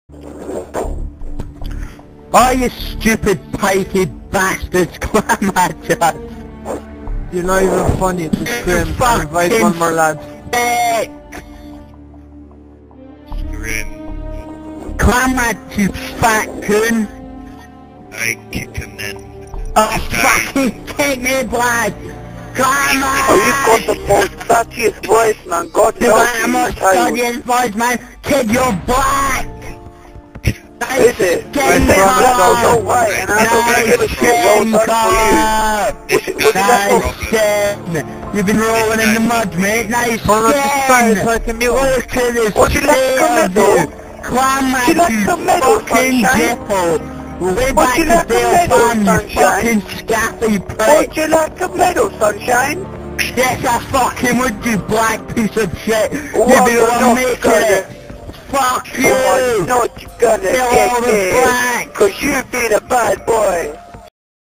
Oh, you stupid pikey bastards, climb at us! You're not even funny at this grim. I invite one more lad. Dick! Grim. Climb at you fat coon! I kick him then. Oh, fucking kick me, blood! Climb at! Oh, you've got the most fattiest voice, man. God The help you, most child. studious voice, man! Kid, you're black! Is it? I said black or so white, and I don't give a shit. Well done for you. Nice skin! You've been rolling in the mud, mate. Nice Hold on, just skin! so I can mute him. Look at this Would you like some medal? Climb at Would you like you some medal, fucking sunshine? dipple! Way Would back you to like Dale some medal, Farm, you sunshine? fucking scaffy prick! Would you like a medal, sunshine? Yes, I fucking would, you black piece of shit! You'd be Well, the you're one not making gonna. it! Fuck you! Oh, no, you're gonna Kill all get the it. black! Cause you've been a bad boy.